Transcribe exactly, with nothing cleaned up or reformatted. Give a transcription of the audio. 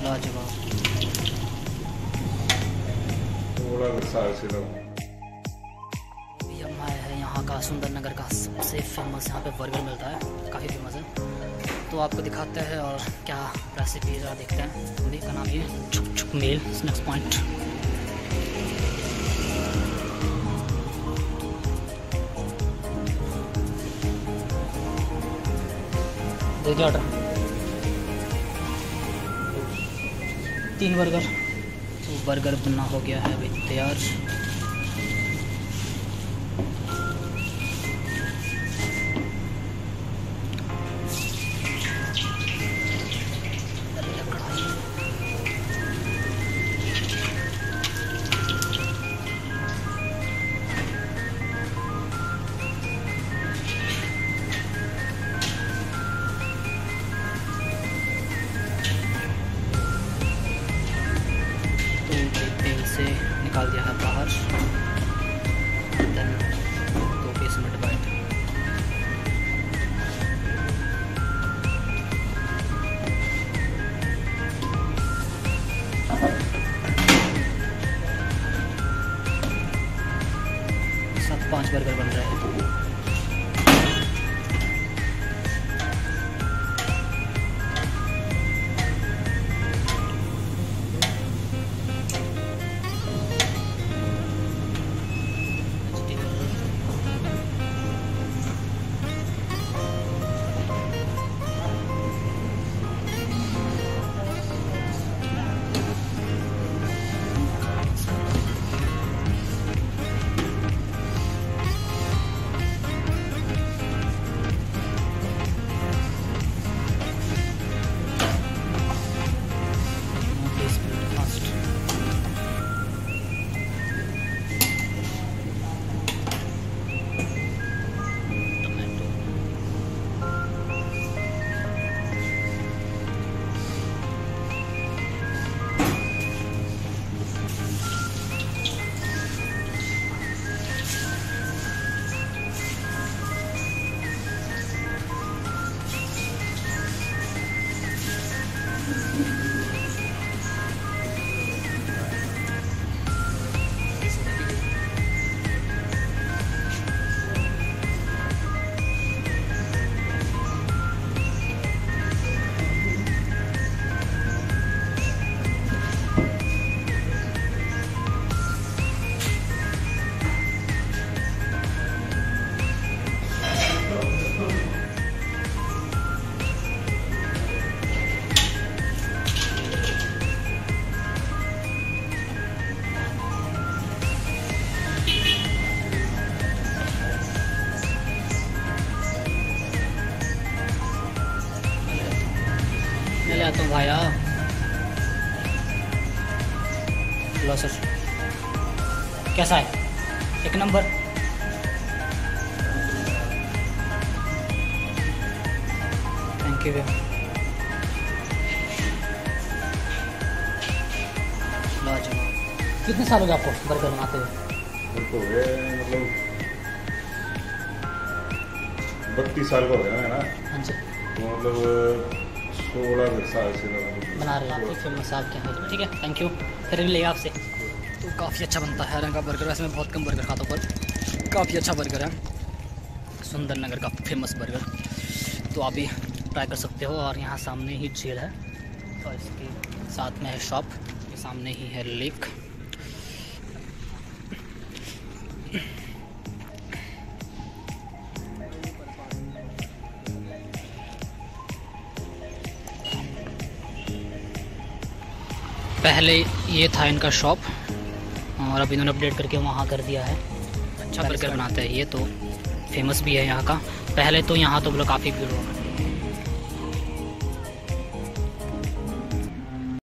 लाजवाब। थोड़ा गुस्सा से तो अभी हम आए हैं यहाँ का सुंदर नगर का सबसे फेमस, यहाँ पे बर्गर मिलता है, काफ़ी फेमस है। तो आपको दिखाते हैं और क्या रेसिपी ज़रा देखते हैं। उन्हीं का नाम ये Chhuk Chhuk mail snacks point. देखिए ऑर्डर तीन बर्गर। तो बर्गर बनना हो गया है अभी तैयार। तेल से निकाल दिया है बाहर। देन दो पीस में डिवाइड। सात पांच बर्गर बन रहे हैं। ले आता हूँ भाया। लो सर, कैसा है? एक नंबर। Thank you. लाजवाब। कितने साल हो गए आपको बर्गर बनाते हुए? तो मतलब बत्तीस साल का हो गया है ना। हाँ जी। तो मतलब सोलह साल से बना रहे हैं आप, फेमस आपके यहाँ। ठीक है, थैंक यू। फिर भी ले आपसे। तो काफ़ी अच्छा बनता है रंग का बर्गर। वैसे मैं बहुत कम बर्गर खाता हूँ पर काफ़ी अच्छा बर्गर है। सुंदर नगर का फेमस बर्गर, तो आप भी ट्राई कर सकते हो। और यहाँ सामने ही झील है और इसके साथ में है शॉप, के सामने ही है लेक। पहले ये था इनका शॉप और अब इन्होंने अपडेट करके वहाँ कर दिया है। अच्छा बर्गर बनाते हैं ये, तो फेमस भी है यहाँ का। पहले तो यहाँ तो मतलब काफ़ी भीड़ हुआ।